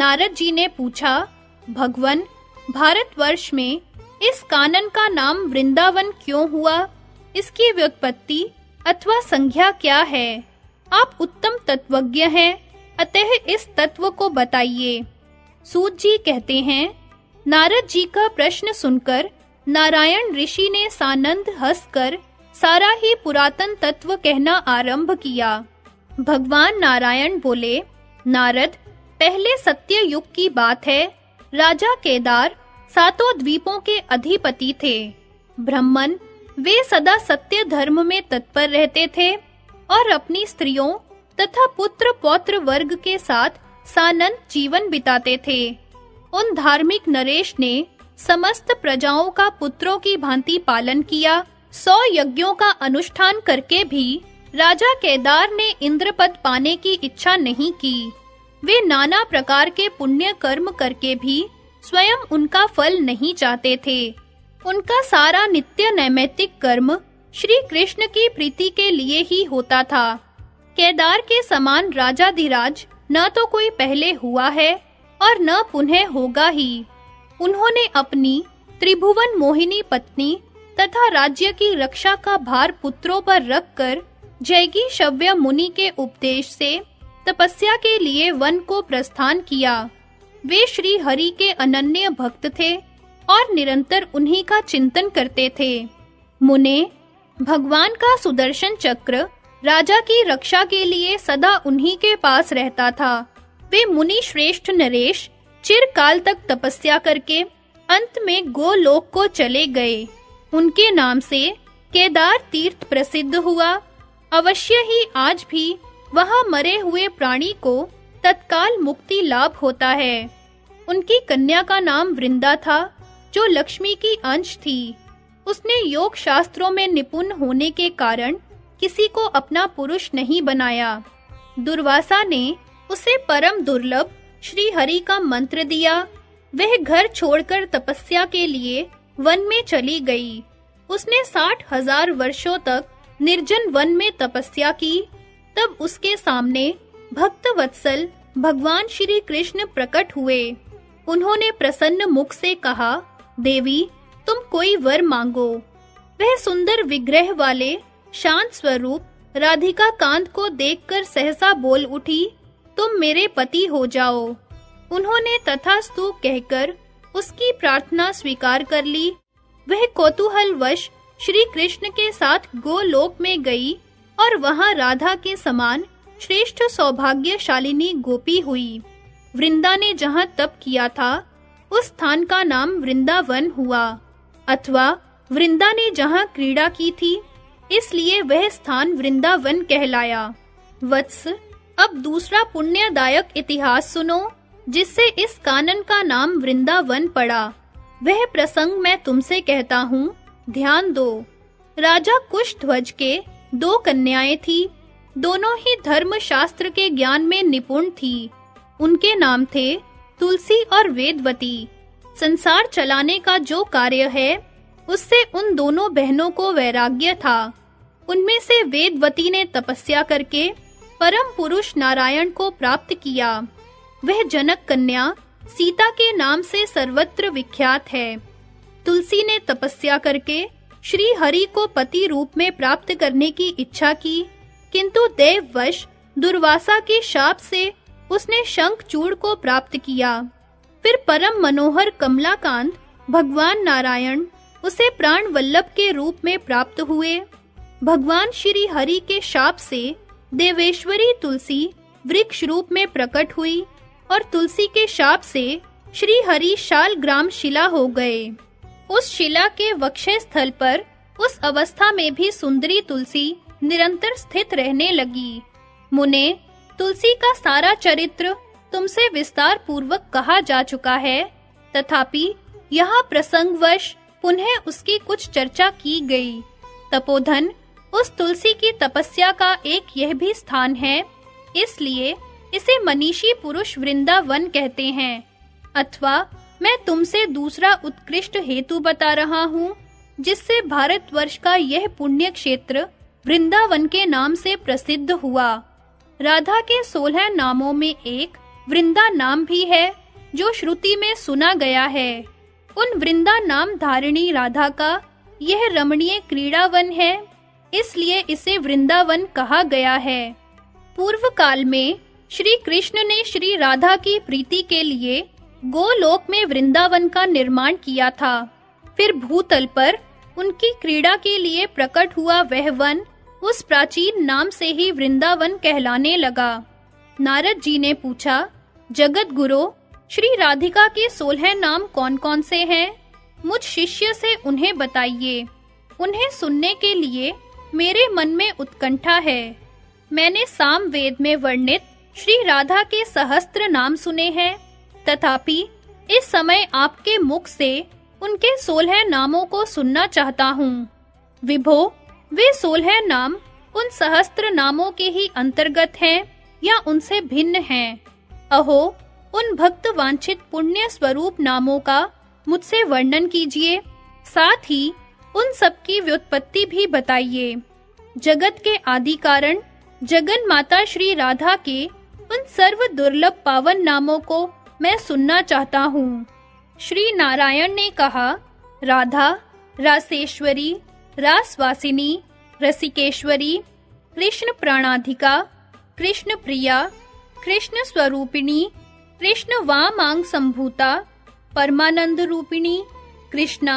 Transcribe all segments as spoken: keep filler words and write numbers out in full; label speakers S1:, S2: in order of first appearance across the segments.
S1: नारद जी ने पूछा, भगवन, भारतवर्ष में इस कानन का नाम वृंदावन क्यों हुआ? इसकी व्युत्पत्ति अथवा संज्ञा क्या है? आप उत्तम तत्वज्ञ हैं, अतः इस तत्व को बताइए। सूत जी कहते हैं, नारद जी का प्रश्न सुनकर नारायण ऋषि ने सानंद हंसकर सारा ही पुरातन तत्व कहना आरंभ किया। भगवान नारायण बोले, नारद, पहले सत्य युग की बात है। राजा केदार सातों द्वीपों के अधिपति थे। ब्राह्मण वे सदा सत्य धर्म में तत्पर रहते थे और अपनी स्त्रियों तथा पुत्र पौत्र वर्ग के साथ सानंद जीवन बिताते थे। उन धार्मिक नरेश ने समस्त प्रजाओं का पुत्रों की भांति पालन किया। सौ यज्ञों का अनुष्ठान करके भी राजा केदार ने इंद्रपद पाने की इच्छा नहीं की। वे नाना प्रकार के पुण्य कर्म करके भी स्वयं उनका फल नहीं चाहते थे। उनका सारा नित्य नैमित्तिक कर्म श्री कृष्ण की प्रीति के लिए ही होता था। केदार के समान राजाधिराज न तो कोई पहले हुआ है और न पुनः होगा ही। उन्होंने अपनी त्रिभुवन मोहिनी पत्नी तथा राज्य की रक्षा का भार पुत्रों पर रखकर जैगी शव्य मुनि के उपदेश से तपस्या के लिए वन को प्रस्थान किया। वे श्री हरि के अनन्य भक्त थे और निरंतर उन्हीं का चिंतन करते थे। मुने, भगवान का सुदर्शन चक्र राजा की रक्षा के लिए सदा उन्हीं के पास रहता था। वे मुनि श्रेष्ठ नरेश चिरकाल तक तपस्या करके अंत में गोलोक को चले गए। उनके नाम से केदार तीर्थ प्रसिद्ध हुआ। अवश्य ही आज भी वहां मरे हुए प्राणी को तत्काल मुक्ति लाभ होता है। उनकी कन्या का नाम वृंदा था, जो लक्ष्मी की अंश थी। उसने योग शास्त्रों में निपुण होने के कारण किसी को अपना पुरुष नहीं बनाया। दुर्वासा ने उसे परम दुर्लभ श्री हरि का मंत्र दिया। वह घर छोड़कर तपस्या के लिए वन में चली गई। उसने साठ हजार वर्षों तक निर्जन वन में तपस्या की। तब उसके सामने भक्त वत्सल भगवान श्री कृष्ण प्रकट हुए। उन्होंने प्रसन्न मुख से कहा, देवी, तुम कोई वर मांगो। वह सुंदर विग्रह वाले शांत स्वरूप राधिका कांत को देखकर सहसा बोल उठी, तुम मेरे पति हो जाओ। उन्होंने तथास्तु कहकर उसकी प्रार्थना स्वीकार कर ली। वह कौतूहलवश श्री कृष्ण के साथ गोलोक में गई और वहां राधा के समान श्रेष्ठ सौभाग्यशालिनी गोपी हुई। वृंदा ने जहां तप किया था, उस स्थान का नाम वृंदावन हुआ, अथवा वृंदा ने जहां क्रीड़ा की थी, इसलिए वह स्थान वृंदावन कहलाया। वत्स, अब दूसरा पुण्यदायक इतिहास सुनो, जिससे इस कानन का नाम वृंदावन पड़ा। वह प्रसंग मैं तुमसे कहता हूँ, ध्यान दो। राजा कुशध्वज के दो कन्याएं थी। दोनों ही धर्म शास्त्र के ज्ञान में निपुण थी। उनके नाम थे तुलसी और वेदवती। संसार चलाने का जो कार्य है, उससे उन दोनों बहनों को वैराग्य था। उनमें से वेदवती ने तपस्या करके परम पुरुष नारायण को प्राप्त किया। वह जनक कन्या सीता के नाम से सर्वत्र विख्यात है। तुलसी ने तपस्या करके श्री हरि को पति रूप में प्राप्त करने की इच्छा की, किंतु देववश दुर्वासा के शाप से उसने शंखचूड़ को प्राप्त किया। फिर परम मनोहर कमलाकांत भगवान नारायण उसे प्राण वल्लभ के रूप में प्राप्त हुए। भगवान श्री हरि के शाप से देवेश्वरी तुलसी वृक्ष रूप में प्रकट हुई और तुलसी के शाप से श्री हरि शालग्राम शिला हो गए। उस शिला के वक्षस्थल स्थल पर उस अवस्था में भी सुंदरी तुलसी निरंतर स्थित रहने लगी। मुने, तुलसी का सारा चरित्र तुमसे विस्तार पूर्वक कहा जा चुका है, तथापि यहाँ प्रसंगवश पुनः उसकी कुछ चर्चा की गई। तपोधन, उस तुलसी की तपस्या का एक यह भी स्थान है, इसलिए इसे मनीषी पुरुष वृंदावन कहते हैं। अथवा मैं तुमसे दूसरा उत्कृष्ट हेतु बता रहा हूँ, जिससे भारतवर्ष का यह पुण्य क्षेत्र वृंदावन के नाम से प्रसिद्ध हुआ। राधा के सोलह नामों में एक वृंदा नाम भी है जो श्रुति में सुना गया है। उन वृंदा नाम धारिणी राधा का यह रमणीय क्रीड़ावन है, इसलिए इसे वृंदावन कहा गया है। पूर्व काल में श्री कृष्ण ने श्री राधा की प्रीति के लिए गोलोक में वृंदावन का निर्माण किया था। फिर भूतल पर उनकी क्रीड़ा के लिए प्रकट हुआ वह वन उस प्राचीन नाम से ही वृंदावन कहलाने लगा। नारद जी ने पूछा, जगत गुरु, श्री राधिका के सोलह नाम कौन-कौन से हैं? मुझ शिष्य से उन्हें बताइए। उन्हें सुनने के लिए मेरे मन में उत्कंठा है। मैंने सामवेद में वर्णित श्री राधा के सहस्त्र नाम सुने हैं, तथापि इस समय आपके मुख से उनके सोलह नामों को सुनना चाहता हूँ। विभो, वे सोलह नाम उन सहस्त्र नामों के ही अंतर्गत हैं या उनसे भिन्न हैं? अहो, उन भक्त वांछित पुण्य स्वरूप नामों का मुझसे वर्णन कीजिए, साथ ही उन सब की व्युत्पत्ति भी बताइए। जगत के आदि कारण जगन माता श्री राधा के उन सर्व दुर्लभ पावन नामों को मैं सुनना चाहता हूँ। श्री नारायण ने कहा, राधा, रासेश्वरी, रासवासिनी, रसिकेश्वरी, कृष्ण प्राणाधिका, कृष्ण प्रिया, कृष्ण स्वरूपिणी, कृष्ण वामांग संभूता, परमानंद रूपिणी, कृष्णा,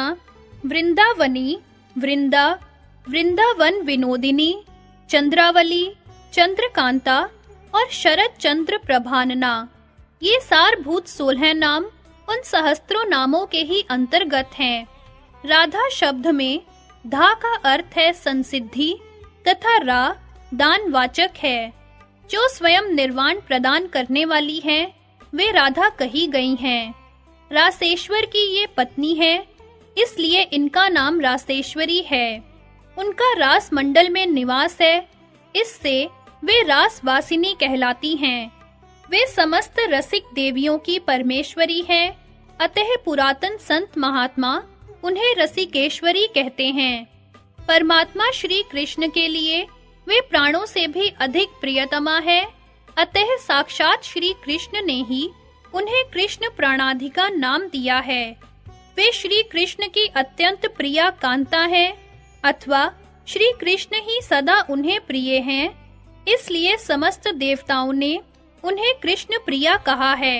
S1: वृंदावनी, वृंदा, वृंदावन विनोदिनी, चंद्रावली, चंद्रकांता और शरद चंद्र प्रभानना, ये सारभूत सोलह नाम उन सहस्त्रों नामों के ही अंतर्गत हैं। राधा शब्द में धा का अर्थ है संसिद्धि तथा रा दान वाचक है। जो स्वयं निर्वाण प्रदान करने वाली हैं, वे राधा कही गई हैं। रासेश्वर की ये पत्नी है, इसलिए इनका नाम रासेश्वरी है। उनका रास मंडल में निवास है, इससे वे रासवासिनी कहलाती हैं। वे समस्त रसिक देवियों की परमेश्वरी हैं, अतः पुरातन संत महात्मा उन्हें रसिकेश्वरी कहते हैं। परमात्मा श्री कृष्ण के लिए वे प्राणों से भी अधिक प्रियतमा है, अतः साक्षात श्री कृष्ण ने ही उन्हें कृष्ण प्राणाधिका नाम दिया है। वे श्री कृष्ण की अत्यंत प्रिया कांता है, अथवा श्री कृष्ण ही सदा उन्हें प्रिय हैं, इसलिए समस्त देवताओं ने उन्हें कृष्ण प्रिया कहा है।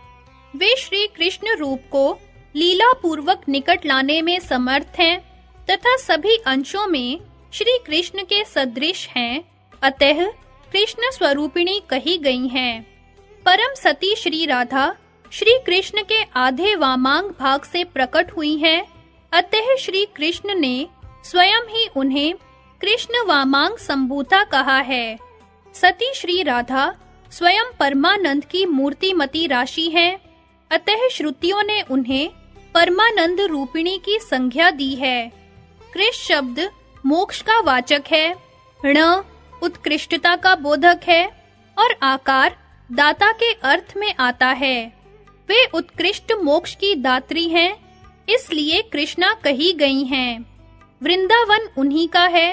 S1: वे श्री कृष्ण रूप को लीला पूर्वक निकट लाने में समर्थ हैं तथा सभी अंशों में श्री कृष्ण के सदृश हैं, अतः कृष्ण स्वरूपिणी कही गई हैं। परम सती श्री राधा श्री कृष्ण के आधे वामांग भाग से प्रकट हुई हैं, अतः श्री कृष्ण ने स्वयं ही उन्हें कृष्ण वामांग संभूता कहा है। सती श्री राधा स्वयं परमानंद की मूर्तिमती राशि है, अतः श्रुतियों ने उन्हें परमानंद रूपिणी की संज्ञा दी है। कृष्ण शब्द मोक्ष का वाचक है, ण उत्कृष्टता का बोधक है और आकार दाता के अर्थ में आता है। वे उत्कृष्ट मोक्ष की दात्री हैं, इसलिए कृष्णा कही गई हैं। वृंदावन उन्हीं का है,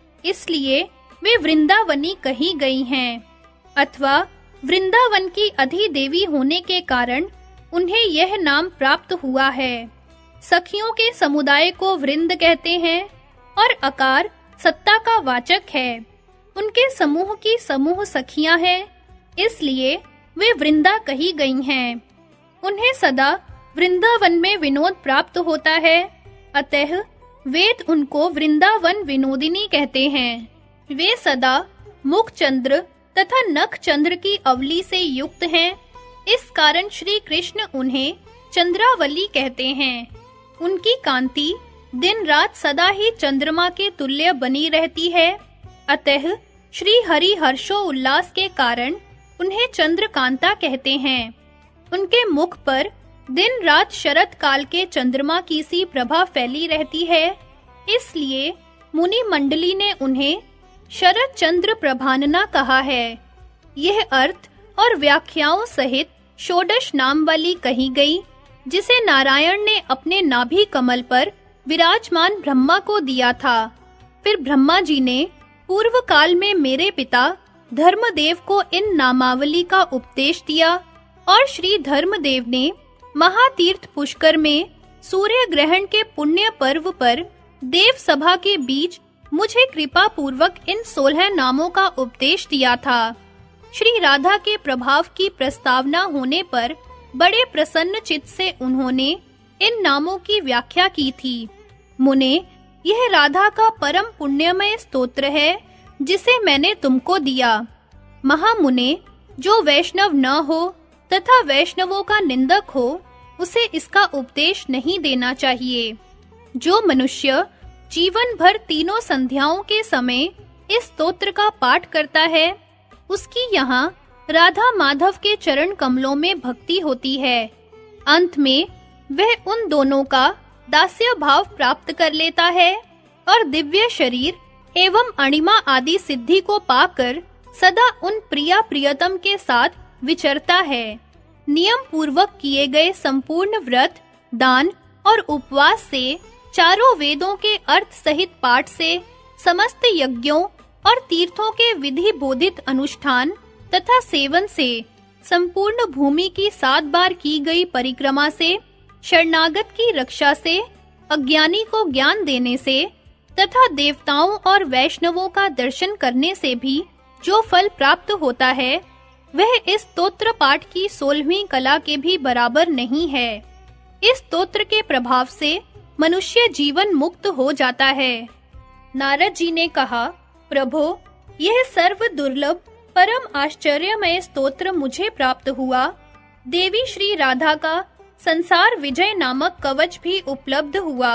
S1: इसलिए वे वृंदावनी कही गई हैं, अथवा वृंदावन की अधिदेवी होने के कारण उन्हें यह नाम प्राप्त हुआ है। सखियों के समुदाय को वृंद कहते हैं और अकार सत्ता का वाचक है। उनके समूह की समूह सखियां हैं, इसलिए वे वृंदा कही गई हैं। उन्हें सदा वृंदावन में विनोद प्राप्त होता है, अतः वेद उनको वृंदावन विनोदिनी कहते हैं। वे सदा मुख चंद्र तथा नख चंद्र की अवली से युक्त हैं, इस कारण श्री कृष्ण उन्हें चंद्रावली कहते हैं। उनकी कांति दिन रात सदा ही चंद्रमा के तुल्य बनी रहती है, अतः श्री हरि हर्षो उल्लास के कारण उन्हें चंद्रकांता कहते हैं। उनके मुख पर दिन रात शरद काल के चंद्रमा की सी प्रभा फैली रहती है, इसलिए मुनि मंडली ने उन्हें शरद चंद्र प्रभानना कहा है। यह अर्थ और व्याख्याओं सहित षोडश नाम वाली कही गई, जिसे नारायण ने अपने नाभि कमल पर विराजमान ब्रह्मा को दिया था। फिर ब्रह्मा जी ने पूर्व काल में मेरे पिता धर्मदेव को इन नामावली का उपदेश दिया और श्री धर्मदेव ने महातीर्थ पुष्कर में सूर्य ग्रहण के पुण्य पर्व पर देव सभा के बीच मुझे कृपा पूर्वक इन सोलह नामों का उपदेश दिया था। श्री राधा के प्रभाव की प्रस्तावना होने पर बड़े प्रसन्न चित्त से उन्होंने इन नामों की व्याख्या की थी। मुने, यह राधा का परम पुण्यमय स्तोत्र है जिसे मैंने तुमको दिया। महामुने, जो वैष्णव न हो तथा वैष्णवों का निंदक हो उसे इसका उपदेश नहीं देना चाहिए। जो मनुष्य जीवन भर तीनों संध्याओं के समय इस स्तोत्र का पाठ करता है उसकी यहाँ राधा माधव के चरण कमलों में भक्ति होती है। अंत में वह उन दोनों का दास्य भाव प्राप्त कर लेता है और दिव्य शरीर एवं अणिमा आदि सिद्धि को पाकर सदा उन प्रिया प्रियतम के साथ विचरता है। नियम पूर्वक किए गए संपूर्ण व्रत, दान और उपवास से, चारों वेदों के अर्थ सहित पाठ से, समस्त यज्ञों और तीर्थों के विधि बोधित अनुष्ठान तथा सेवन से, संपूर्ण भूमि की सात बार की गई परिक्रमा से, शरणागत की रक्षा से, अज्ञानी को ज्ञान देने से तथा देवताओं और वैष्णवों का दर्शन करने से भी जो फल प्राप्त होता है वह इस स्तोत्र पाठ की सोलहवीं कला के भी बराबर नहीं है। इस स्तोत्र के प्रभाव से मनुष्य जीवन मुक्त हो जाता है। नारद जी ने कहा, प्रभो, यह सर्व दुर्लभ परम आश्चर्यमय स्तोत्र मुझे प्राप्त हुआ। देवी श्री राधा का संसार विजय नामक कवच भी उपलब्ध हुआ।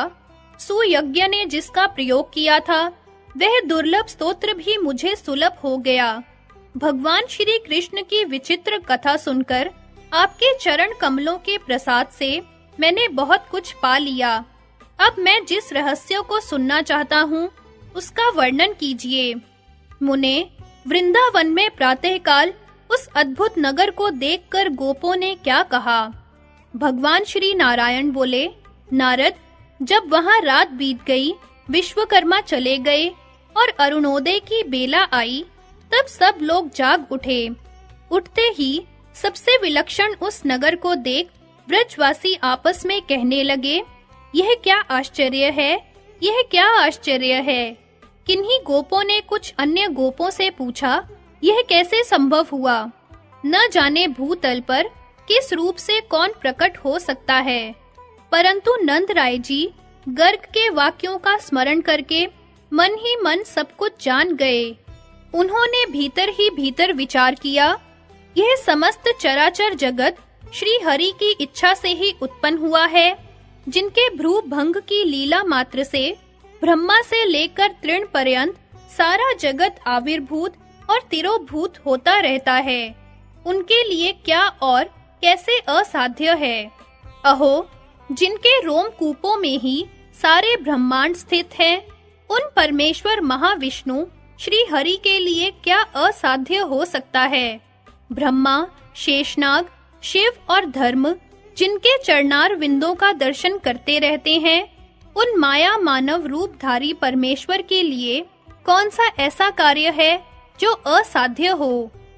S1: सुयज्ञ ने जिसका प्रयोग किया था वह दुर्लभ स्तोत्र भी मुझे सुलभ हो गया। भगवान श्री कृष्ण की विचित्र कथा सुनकर आपके चरण कमलों के प्रसाद से मैंने बहुत कुछ पा लिया। अब मैं जिस रहस्य को सुनना चाहता हूँ उसका वर्णन कीजिए। मुने, वृंदावन में प्रातःकाल उस अद्भुत नगर को देखकर गोपों ने क्या कहा? भगवान श्री नारायण बोले, नारद, जब वहां रात बीत गई, विश्वकर्मा चले गए और अरुणोदय की बेला आई, तब सब लोग जाग उठे। उठते ही सबसे विलक्षण उस नगर को देख ब्रजवासी आपस में कहने लगे, यह क्या आश्चर्य है, यह क्या आश्चर्य है। किन्हीं गोपों ने कुछ अन्य गोपों से पूछा, यह कैसे संभव हुआ? न जाने भूतल पर किस रूप से कौन प्रकट हो सकता है। परंतु नंद राय जी गर्ग के वाक्यों का स्मरण करके मन ही मन सब कुछ जान गए। उन्होंने भीतर ही भीतर विचार किया, यह समस्त चराचर जगत श्री हरि की इच्छा से ही उत्पन्न हुआ है, जिनके भ्रू भंग की लीला मात्र से ब्रह्मा से लेकर तृण पर्यंत सारा जगत आविर्भूत और तिरोभूत होता रहता है। उनके लिए क्या और कैसे असाध्य है। अहो, जिनके रोम कूपों में ही सारे ब्रह्मांड स्थित हैं, उन परमेश्वर महाविष्णु श्री हरि के लिए क्या असाध्य हो सकता है। ब्रह्मा, शेषनाग, शिव और धर्म जिनके चरणार विंदों का दर्शन करते रहते हैं, उन माया मानव रूपधारी परमेश्वर के लिए कौन सा ऐसा कार्य है जो असाध्य हो।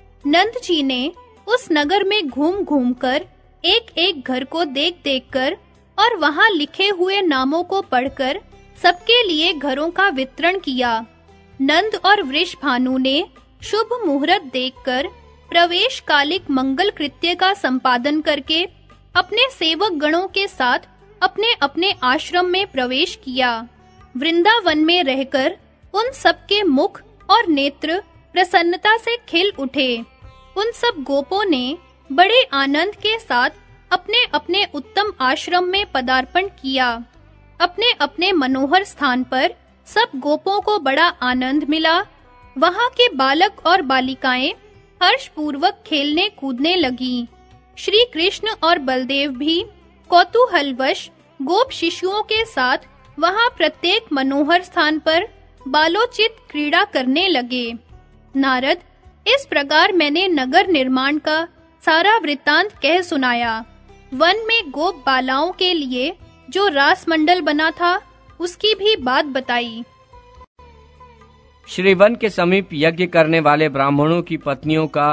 S1: नंद जी ने उस नगर में घूम घूम कर एक-एक घर को देख-देख कर और वहां लिखे हुए नामों को पढ़कर सबके लिए घरों का वितरण किया। नंद और वृषभानु ने शुभ मुहूर्त देखकर प्रवेश कालिक मंगल कृत्य का संपादन करके अपने सेवक गणों के साथ अपने अपने आश्रम में प्रवेश किया। वृंदावन में रहकर उन सबके मुख और नेत्र प्रसन्नता से खिल उठे। उन सब गोपों ने बड़े आनंद के साथ अपने अपने उत्तम आश्रम में पदार्पण किया। अपने अपने मनोहर स्थान पर सब गोपों को बड़ा आनंद मिला। वहां के बालक और बालिकाएं हर्ष पूर्वक खेलने कूदने लगी। श्री कृष्ण और बलदेव भी कौतूहलवश गोप शिशुओं के साथ वहां प्रत्येक मनोहर स्थान पर बालोचित क्रीड़ा करने लगे। नारद, इस प्रकार मैंने नगर निर्माण का सारा वृत्तांत कह सुनाया। वन में गोप बालाओं के लिए जो रास मंडल बना था उसकी भी बात बताई।
S2: श्री वन के समीप यज्ञ करने वाले ब्राह्मणों की पत्नियों का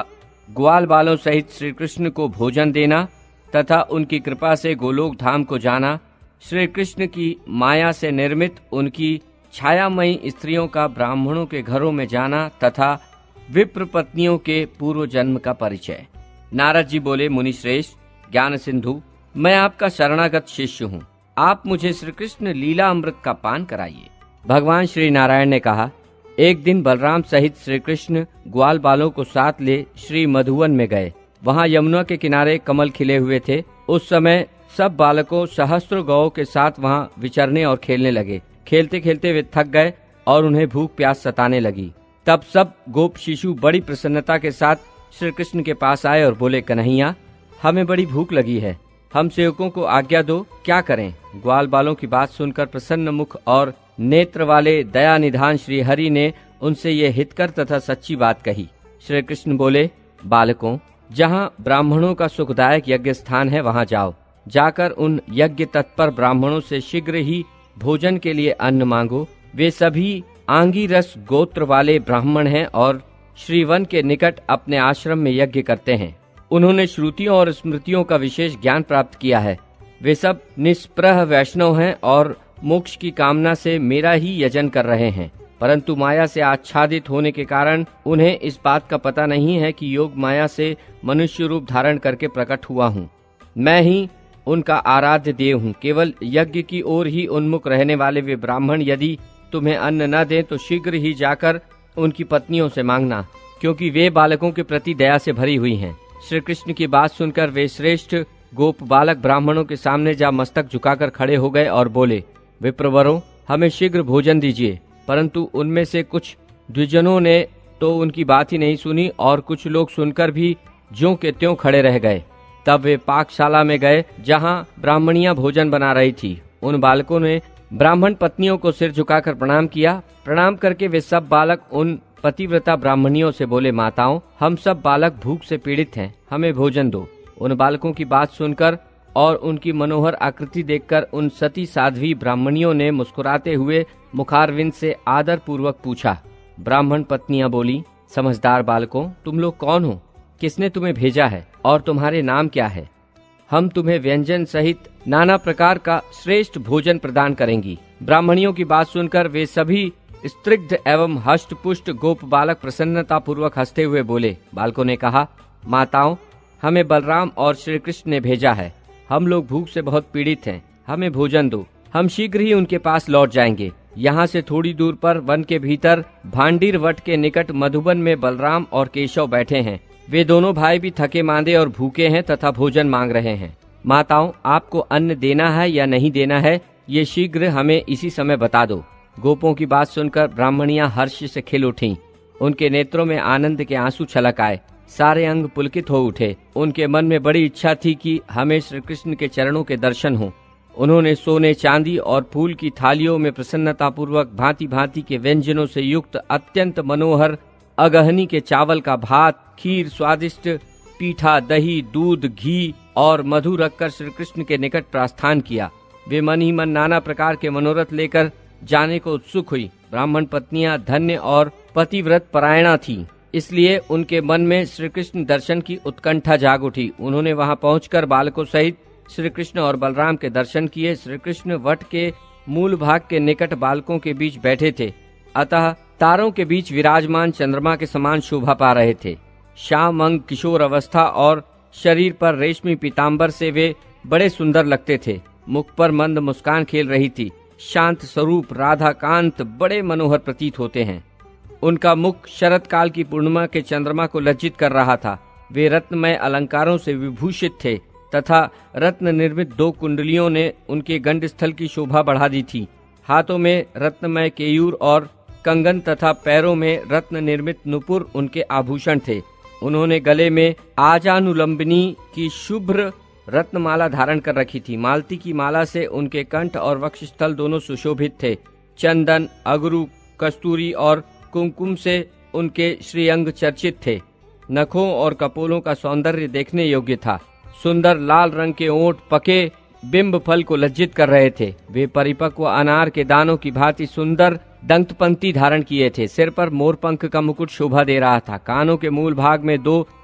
S2: ग्वाल बालों सहित श्री कृष्ण को भोजन देना तथा उनकी कृपा से गोलोक धाम को जाना, श्री कृष्ण की माया से निर्मित उनकी छायामयी स्त्रियों का ब्राह्मणों के घरों में जाना तथा विप्र पत्नियों के पूर्व जन्म का परिचय। नारद जी बोले, मुनि श्रेष्ठ, ज्ञान सिंधु, मैं आपका शरणागत शिष्य हूँ, आप मुझे श्री कृष्ण लीला अमृत का पान कराइए। भगवान श्री नारायण ने कहा, एक दिन बलराम सहित श्री कृष्ण ग्वाल बालों को साथ ले श्री मधुवन में गए। वहाँ यमुना के किनारे कमल खिले हुए थे। उस समय सब बालकों सहस्त्र गौओं के साथ वहाँ विचरने और खेलने लगे। खेलते खेलते वे थक गए और उन्हें भूख प्यास सताने लगी। तब सब गोप शिशु बड़ी प्रसन्नता के साथ श्री कृष्ण के पास आए और बोले, कन्हैया, हमें बड़ी भूख लगी है, हम सेवकों को आज्ञा दो, क्या करें। ग्वाल बालों की बात सुनकर प्रसन्न मुख और नेत्र वाले दया निधान श्री हरि ने उनसे ये हितकर तथा सच्ची बात कही। श्री कृष्ण बोले, बालकों, जहाँ ब्राह्मणों का सुखदायक यज्ञ स्थान है वहाँ जाओ, जाकर उन यज्ञ तत्पर ब्राह्मणों से शीघ्र ही भोजन के लिए अन्न मांगो। वे सभी आंगीरस गोत्र वाले ब्राह्मण हैं और श्रीवन के निकट अपने आश्रम में यज्ञ करते हैं। उन्होंने श्रुतियों और स्मृतियों का विशेष ज्ञान प्राप्त किया है। वे सब निष्प्रह वैष्णव हैं और मोक्ष की कामना से मेरा ही यजन कर रहे हैं, परंतु माया से आच्छादित होने के कारण उन्हें इस बात का पता नहीं है कि योग माया से मनुष्य रूप धारण करके प्रकट हुआ हूँ। मैं ही उनका आराध्य देव हूँ। केवल यज्ञ की ओर ही उन्मुख रहने वाले वे ब्राह्मण यदि तुम्हें अन्न न दें तो शीघ्र ही जाकर उनकी पत्नियों से मांगना, क्योंकि वे बालकों के प्रति दया से भरी हुई हैं। श्री कृष्ण की बात सुनकर वे श्रेष्ठ गोप बालक ब्राह्मणों के सामने जा मस्तक झुकाकर खड़े हो गए और बोले, विप्रवरों, हमें शीघ्र भोजन दीजिए। परंतु उनमें से कुछ द्विजनों ने तो उनकी बात ही नहीं सुनी और कुछ लोग सुनकर भी ज्यों के त्यों खड़े रह गए। तब वे पाकशाला में गए जहां ब्राह्मणियां भोजन बना रही थी। उन बालकों ने ब्राह्मण पत्नियों को सिर झुकाकर प्रणाम किया। प्रणाम करके वे सब बालक उन पतिव्रता ब्राह्मणियों से बोले, माताओं, हम सब बालक भूख से पीड़ित हैं, हमें भोजन दो। उन बालकों की बात सुनकर और उनकी मनोहर आकृति देखकर उन सती साध्वी ब्राह्मणियों ने मुस्कुराते हुए मुखारविंद से आदर पूर्वक पूछा। ब्राह्मण पत्नियां बोली, समझदार बालकों, तुम लोग कौन हो, किसने तुम्हें भेजा है और तुम्हारे नाम क्या है? हम तुम्हें व्यंजन सहित नाना प्रकार का श्रेष्ठ भोजन प्रदान करेंगी। ब्राह्मणियों की बात सुनकर वे सभी स्त्रिग्ध एवं हष्ट पुष्ट गोप बालक प्रसन्नता पूर्वक हंसते हुए बोले। बालकों ने कहा, माताओं, हमें बलराम और श्री कृष्ण ने भेजा है। हम लोग भूख से बहुत पीड़ित हैं, हमें भोजन दो, हम शीघ्र ही उनके पास लौट जाएंगे। यहाँ से थोड़ी दूर पर वन के भीतर भांडीर वट के निकट मधुबन में बलराम और केशव बैठे हैं। वे दोनों भाई भी थके मांदे और भूखे हैं तथा भोजन मांग रहे हैं। माताओं, आपको अन्न देना है या नहीं देना है, ये शीघ्र हमें इसी समय बता दो। गोपों की बात सुनकर ब्राह्मणियां हर्ष से खिल उठीं। उनके नेत्रों में आनंद के आंसू छलक आए, सारे अंग पुलकित हो उठे। उनके मन में बड़ी इच्छा थी कि हमें श्री कृष्ण के चरणों के दर्शन हो। उन्होंने सोने, चांदी और फूल की थालियों में प्रसन्नता पूर्वक भांति भांति के व्यंजनों से युक्त अत्यंत मनोहर अगहनी के चावल का भात, खीर, स्वादिष्ट पीठा, दही, दूध, घी और मधु रखकर श्री कृष्ण के निकट प्रस्थान किया। वे मन ही मन नाना प्रकार के मनोरथ लेकर जाने को उत्सुक हुई। ब्राह्मण पत्नियां धन्य और पतिव्रत परायणा थीं, इसलिए उनके मन में श्री कृष्ण दर्शन की उत्कंठा जाग उठी। उन्होंने वहां पहुंचकर बालकों सहित श्री कृष्ण और बलराम के दर्शन किए। श्री कृष्ण वट के मूल भाग के निकट बालकों के बीच बैठे थे, अतः तारों के बीच विराजमान चंद्रमा के समान शोभा पा रहे थे। श्याम अंग, किशोर अवस्था और शरीर पर रेशमी पीताम्बर से वे बड़े सुंदर लगते थे। मुख पर मंद मुस्कान खेल रही थी। शांत स्वरूप राधा कांत बड़े मनोहर प्रतीत होते हैं। उनका मुख शरत काल की पूर्णिमा के चंद्रमा को लज्जित कर रहा था। वे रत्नमय अलंकारों से विभूषित थे तथा रत्न निर्मित दो कुंडलियों ने उनके गंडस्थल की शोभा बढ़ा दी थी। हाथों में रत्नमय केयूर और कंगन तथा पैरों में रत्न निर्मित नुपुर उनके आभूषण थे। उन्होंने गले में आजानुलंबिनी की शुभ्र रत्नमाला धारण कर रखी थी। मालती की माला से उनके कंठ और वक्षस्थल दोनों सुशोभित थे। चंदन, अगरू, कस्तूरी और कुमकुम से उनके श्रीअंग चर्चित थे। नखों और कपोलों का सौंदर्य देखने योग्य था। सुंदर लाल रंग के ओंठ पके बिंब फल को लज्जित कर रहे थे। वे परिपक्व अनार के दानों की भांति सुंदर दंतपंक्ति धारण किए थे। सिर पर मोरपंख का मुकुट शोभा दे रहा था। कानों के मूल भाग में दो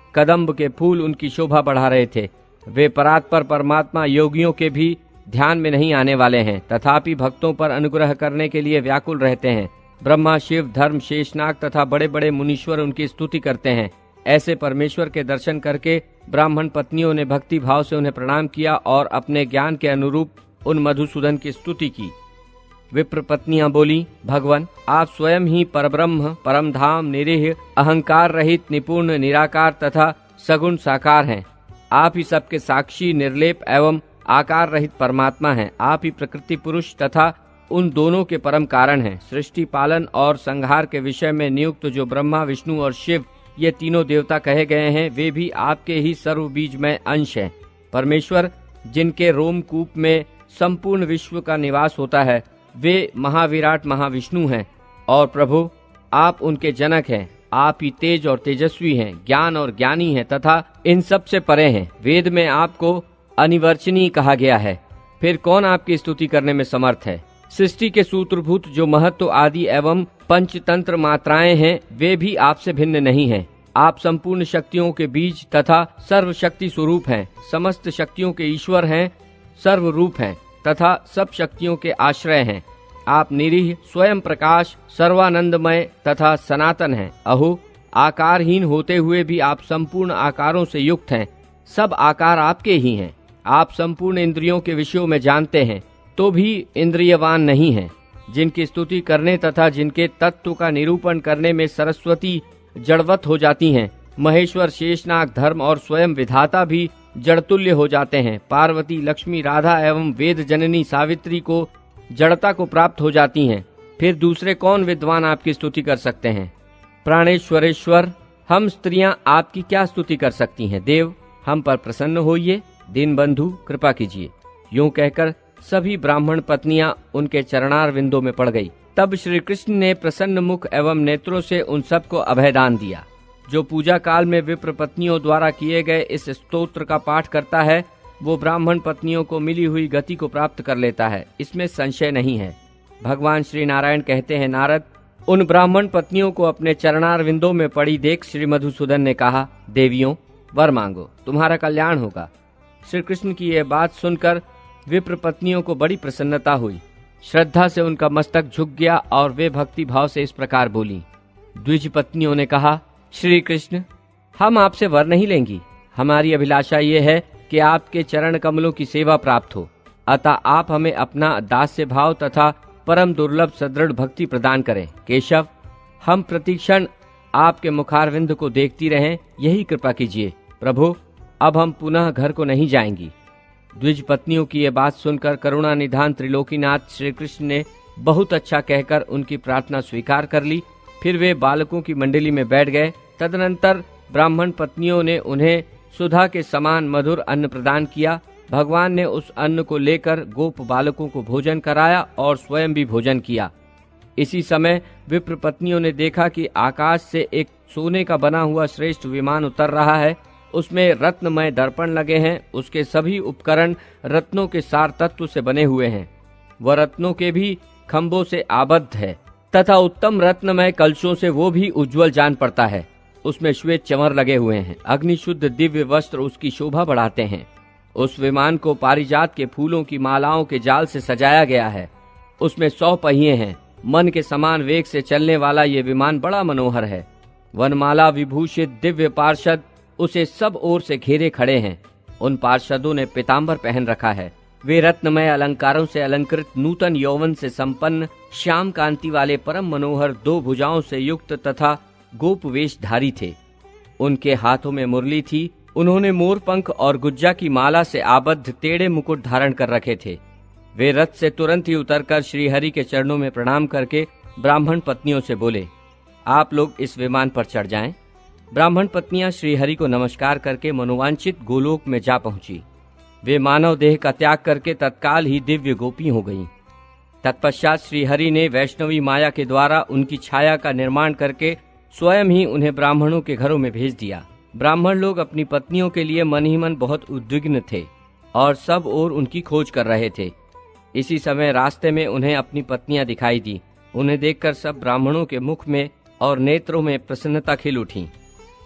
S2: कदम्ब के फूल उनकी शोभा बढ़ा रहे थे। वे परात्पर परमात्मा योगियों के भी ध्यान में नहीं आने वाले हैं, तथापि भक्तों पर अनुग्रह करने के लिए व्याकुल रहते हैं। ब्रह्मा, शिव, धर्म, शेषनाग तथा बड़े बड़े मुनीश्वर उनकी स्तुति करते हैं। ऐसे परमेश्वर के दर्शन करके ब्राह्मण पत्नियों ने भक्ति भाव से उन्हें प्रणाम किया और अपने ज्ञान के अनुरूप उन मधुसूदन की स्तुति की। विप्र पत्नियां बोली, भगवान, आप स्वयं ही परब्रह्म, परम धाम, निरीह, अहंकार रहित, निपुण, निराकार तथा सगुण साकार हैं। आप ही सबके साक्षी, निर्लेप एवं आकार रहित परमात्मा हैं। आप ही प्रकृति पुरुष तथा उन दोनों के परम कारण हैं। सृष्टि, पालन और संहार के विषय में नियुक्त जो ब्रह्मा, विष्णु और शिव ये तीनों देवता कहे गए हैं, वे भी आपके ही सर्व बीजमय अंश हैं। परमेश्वर, जिनके रोमकूप में संपूर्ण विश्व का निवास होता है, वे महाविराट महाविष्णु हैं। और प्रभु, आप उनके जनक हैं। आप ही तेज और तेजस्वी हैं, ज्ञान और ज्ञानी हैं तथा इन सब से परे हैं। वेद में आपको अनिवर्चनीय कहा गया है, फिर कौन आपकी स्तुति करने में समर्थ है। सृष्टि के सूत्रभूत जो महत्व आदि एवं पंचतंत्र मात्राएं हैं, वे भी आपसे भिन्न नहीं हैं। आप संपूर्ण शक्तियों के बीज तथा सर्वशक्ति स्वरूप हैं, समस्त शक्तियों के ईश्वर हैं, सर्वरूप हैं तथा सब शक्तियों के आश्रय हैं। आप निरीह, स्वयं प्रकाश, सर्वानंदमय तथा सनातन हैं। अहो, आकारहीन होते हुए भी आप संपूर्ण आकारों से युक्त हैं। सब आकार आपके ही हैं। आप संपूर्ण इंद्रियों के विषयों में जानते हैं, तो भी इंद्रियवान नहीं हैं। जिनकी स्तुति करने तथा जिनके तत्व का निरूपण करने में सरस्वती जड़वत हो जाती हैं, महेश्वर, शेषनाग, धर्म और स्वयं विधाता भी जड़तुल्य हो जाते हैं। पार्वती, लक्ष्मी, राधा एवं वेद जननी सावित्री को जड़ता को प्राप्त हो जाती हैं। फिर दूसरे कौन विद्वान आपकी स्तुति कर सकते हैं। प्राणेश्वरेश्वर, हम स्त्रियां आपकी क्या स्तुति कर सकती हैं। देव, हम पर प्रसन्न होइए। दीनबंधु, कृपा कीजिए। यूं कहकर सभी ब्राह्मण पत्नियां उनके चरणार विंदों में पड़ गई। तब श्री कृष्ण ने प्रसन्न मुख एवं नेत्रों से उन सबको अभयदान दिया। जो पूजा काल में विप्र पत्नियों द्वारा किए गए इस स्तोत्र का पाठ करता है, वो ब्राह्मण पत्नियों को मिली हुई गति को प्राप्त कर लेता है, इसमें संशय नहीं है। भगवान श्री नारायण कहते हैं, नारद, उन ब्राह्मण पत्नियों को अपने चरणार विंदों में पड़ी देख श्री मधुसूदन ने कहा, देवियों, वर मांगो, तुम्हारा कल्याण होगा। श्री कृष्ण की यह बात सुनकर विप्र पत्नियों को बड़ी प्रसन्नता हुई। श्रद्धा से उनका मस्तक झुक गया और वे भक्ति भाव से इस प्रकार बोली। द्विज पत्नियों ने कहा, श्री कृष्ण, हम आपसे वर नहीं लेंगी। हमारी अभिलाषा ये है कि आपके चरण कमलों की सेवा प्राप्त हो, अतः आप हमें अपना दास्य भाव तथा परम दुर्लभ सदृढ़ भक्ति प्रदान करें। केशव, हम प्रतिक्षण आपके मुखारविंद को देखती रहें, यही कृपा कीजिए। प्रभु, अब हम पुनः घर को नहीं जाएंगी। द्विज पत्नियों की ये बात सुनकर करुणा निधान त्रिलोकीनाथ श्री कृष्ण ने बहुत अच्छा कहकर उनकी प्रार्थना स्वीकार कर ली। फिर वे बालकों की मंडली में बैठ गए। तदनंतर ब्राह्मण पत्नियों ने उन्हें सुधा के समान मधुर अन्न प्रदान किया। भगवान ने उस अन्न को लेकर गोप बालकों को भोजन कराया और स्वयं भी भोजन किया। इसी समय विप्र पत्नियों ने देखा कि आकाश से एक सोने का बना हुआ श्रेष्ठ विमान उतर रहा है। उसमें रत्नमय दर्पण लगे हैं। उसके सभी उपकरण रत्नों के सार तत्व से बने हुए हैं। वह रत्नों के भी खंभों से आबद्ध है तथा उत्तम रत्नमय कलशों से वो भी उज्जवल जान पड़ता है। उसमें श्वेत चंवर लगे हुए हैं। अग्निशुद्ध दिव्य वस्त्र उसकी शोभा बढ़ाते हैं। उस विमान को पारिजात के फूलों की मालाओं के जाल से सजाया गया है। उसमें सौ पहिए हैं। मन के समान वेग से चलने वाला ये विमान बड़ा मनोहर है। वनमाला विभूषित दिव्य पार्षद उसे सब ओर से घेरे खड़े हैं। उन पार्षदों ने पीताम्बर पहन रखा है। वे रत्नमय अलंकारों से अलंकृत, नूतन यौवन से संपन्न, श्याम कांति वाले परम मनोहर, दो भुजाओं से युक्त तथा गोप वेशधारी थे। उनके हाथों में मुरली थी। उन्होंने मोर पंख और गुज्जा की माला से आबद्ध टेढ़े मुकुट धारण कर रखे थे। वे रथ से तुरंत ही उतरकर श्रीहरि के चरणों में प्रणाम करके ब्राह्मण पत्नियों से बोले, आप लोग इस विमान पर चढ़ जाएं। ब्राह्मण पत्नियां श्रीहरि को नमस्कार करके मनोवांछित गोलोक में जा पहुंची। वे मानव देह का त्याग करके तत्काल ही दिव्य गोपी हो गईं। तत्पश्चात श्रीहरि ने वैष्णवी माया के द्वारा उनकी छाया का निर्माण करके स्वयं ही उन्हें ब्राह्मणों के घरों में भेज दिया। ब्राह्मण लोग अपनी पत्नियों के लिए मन ही मन बहुत उद्विग्न थे और सब ओर उनकी खोज कर रहे थे। इसी समय रास्ते में उन्हें अपनी पत्नियां दिखाई दी। उन्हें देखकर सब ब्राह्मणों के मुख में और नेत्रों में प्रसन्नता खिल उठी।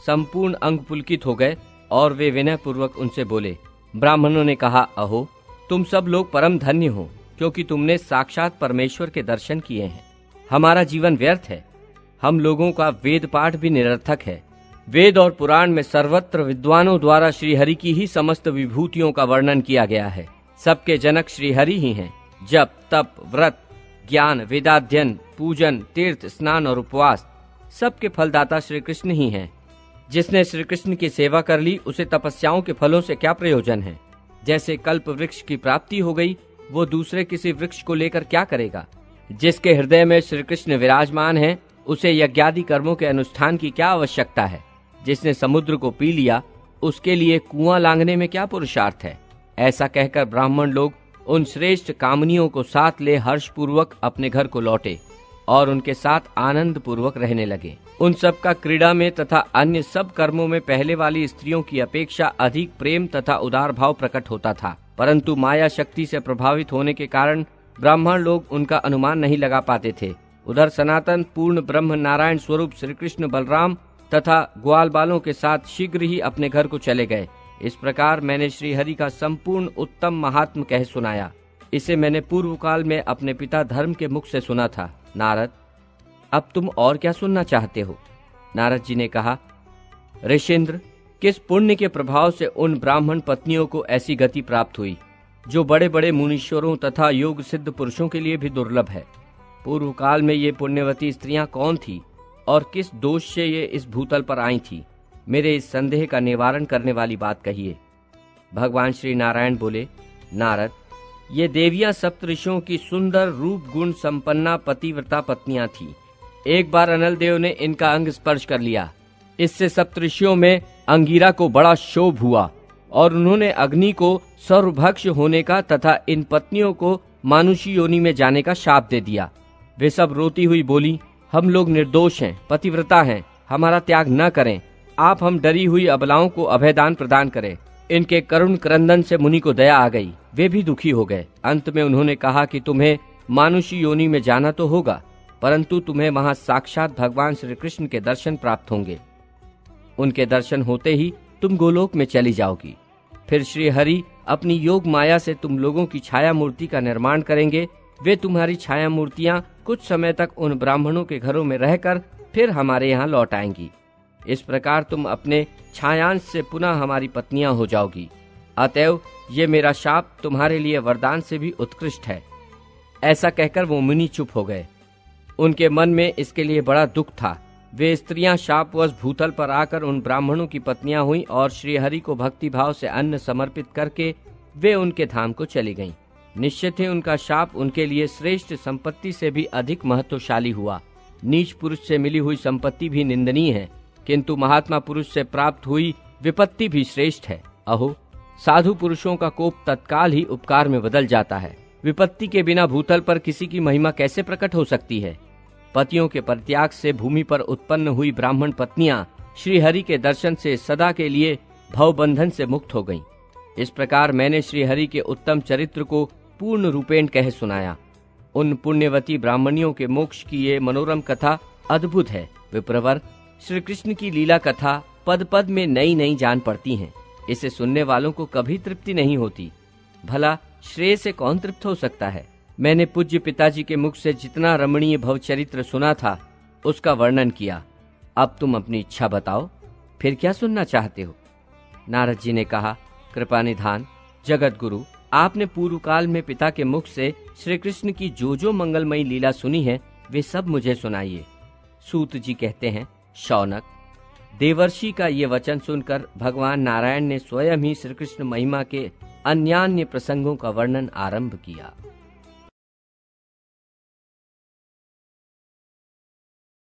S2: संपूर्ण अंग पुलकित हो गए और वे विनय पूर्वक उनसे बोले। ब्राह्मणों ने कहा, अहो, तुम सब लोग परम धन्य हो, क्योंकि तुमने साक्षात परमेश्वर के दर्शन किए हैं। हमारा जीवन व्यर्थ है, हम लोगों का वेद पाठ भी निरर्थक है। वेद और पुराण में सर्वत्र विद्वानों द्वारा श्रीहरि की ही समस्त विभूतियों का वर्णन किया गया है। सबके जनक श्रीहरि ही हैं। जप, तप, व्रत, ज्ञान, वेदाध्ययन, पूजन, तीर्थ, स्नान और उपवास, सबके फलदाता श्री कृष्ण ही हैं। जिसने श्री कृष्ण की सेवा कर ली, उसे तपस्याओं के फलों से क्या प्रयोजन है। जैसे कल्प वृक्ष की प्राप्ति हो गई, वो दूसरे किसी वृक्ष को लेकर क्या करेगा। जिसके हृदय में श्री कृष्ण विराजमान है, उसे यज्ञादि कर्मों के अनुष्ठान की क्या आवश्यकता है। जिसने समुद्र को पी लिया, उसके लिए कुआं लांघने में क्या पुरुषार्थ है। ऐसा कहकर ब्राह्मण लोग उन श्रेष्ठ कामनियों को साथ ले हर्ष पूर्वक अपने घर को लौटे और उनके साथ आनंद पूर्वक रहने लगे। उन सब का क्रीड़ा में तथा अन्य सब कर्मों में पहले वाली स्त्रियों की अपेक्षा अधिक प्रेम तथा उदार भाव प्रकट होता था, परंतु माया शक्ति से प्रभावित होने के कारण ब्राह्मण लोग उनका अनुमान नहीं लगा पाते थे। उधर सनातन पूर्ण ब्रह्म नारायण स्वरूप श्री कृष्ण बलराम तथा ग्वाल बालों के साथ शीघ्र ही अपने घर को चले गए। इस प्रकार मैंने श्री हरि का संपूर्ण उत्तम महात्म कह सुनाया। इसे मैंने पूर्व काल में अपने पिता धर्म के मुख से सुना था। नारद, अब तुम और क्या सुनना चाहते हो। नारद जी ने कहा, ऋषेंद्र, किस पुण्य के प्रभाव से उन ब्राह्मण पत्नियों को ऐसी गति प्राप्त हुई, जो बड़े बड़े मुनीश्वरों तथा योग सिद्ध पुरुषों के लिए भी दुर्लभ है। पूर्व काल में ये पुण्यवती स्त्रियां कौन थी और किस दोष से ये इस भूतल पर आई थी। मेरे इस संदेह का निवारण करने वाली बात कहिए। भगवान श्री नारायण बोले, नारद, ये देवियां सप्तऋषियों की सुंदर रूप गुण संपन्ना पतिव्रता पत्नियां थीं। एक बार अनल देव ने इनका अंग स्पर्श कर लिया। इससे सप्तऋषियों में अंगिरा को बड़ा शोभ हुआ और उन्होंने अग्नि को सर्वभक्ष होने का तथा इन पत्नियों को मानुषी योनि में जाने का शाप दे दिया। वे सब रोती हुई बोली, हम लोग निर्दोष हैं, पतिव्रता हैं, हमारा त्याग न करें। आप हम डरी हुई अबलाओं को अभयदान प्रदान करें। इनके करुण क्रंदन से मुनि को दया आ गई। वे भी दुखी हो गए। अंत में उन्होंने कहा कि तुम्हें मानुषी योनि में जाना तो होगा, परंतु तुम्हें वहां साक्षात भगवान श्री कृष्ण के दर्शन प्राप्त होंगे। उनके दर्शन होते ही तुम गोलोक में चली जाओगी। फिर श्री हरि अपनी योग माया से तुम लोगों की छाया मूर्ति का निर्माण करेंगे। वे तुम्हारी छाया मूर्तियां कुछ समय तक उन ब्राह्मणों के घरों में रहकर फिर हमारे यहाँ लौट आएंगी। इस प्रकार तुम अपने छायांश से पुनः हमारी पत्नियां हो जाओगी। अतएव ये मेरा शाप तुम्हारे लिए वरदान से भी उत्कृष्ट है। ऐसा कहकर वो मुनि चुप हो गए। उनके मन में इसके लिए बड़ा दुख था। वे स्त्रियां शापवश भूतल पर आकर उन ब्राह्मणों की पत्नियां हुईं और श्रीहरि को भक्ति भाव से अन्न समर्पित करके वे उनके धाम को चली गईं। निश्चित ही उनका शाप उनके लिए श्रेष्ठ संपत्ति से भी अधिक महत्वशाली हुआ। नीच पुरुष से मिली हुई संपत्ति भी निंदनीय है, किंतु महात्मा पुरुष से प्राप्त हुई विपत्ति भी श्रेष्ठ है। अहो, साधु पुरुषों का कोप तत्काल ही उपकार में बदल जाता है। विपत्ति के बिना भूतल पर किसी की महिमा कैसे प्रकट हो सकती है। पतियों के परित्याग से भूमि पर उत्पन्न हुई ब्राह्मण पत्नियां श्री हरि के दर्शन से सदा के लिए भवबंधन से मुक्त हो गईं। इस प्रकार मैंने श्री हरि के उत्तम चरित्र को पूर्ण रूपेण कह सुनाया। उन पुण्यवती ब्राह्मणियों के मोक्ष की ये मनोरम कथा अद्भुत है। विप्रवर, श्री कृष्ण की लीला कथा पद पद में नई नई जान पड़ती हैं। इसे सुनने वालों को कभी तृप्ति नहीं होती। भला श्रेय से कौन तृप्त हो सकता है। मैंने पूज्य पिताजी के मुख से जितना रमणीय भव चरित्र सुना था उसका वर्णन किया। अब तुम अपनी इच्छा बताओ, फिर क्या सुनना चाहते हो। नारद जी ने कहा, कृपा निधान जगत गुरु, आपने पूर्व काल में पिता के मुख से श्री कृष्ण की जो जो मंगलमयी लीला सुनी है वे सब मुझे सुनाइए। सूत जी कहते हैं, शौनक, देवर्षि का ये वचन सुनकर भगवान नारायण ने स्वयं ही श्री कृष्ण महिमा के अन्यान्य प्रसंगों का वर्णन आरंभ किया।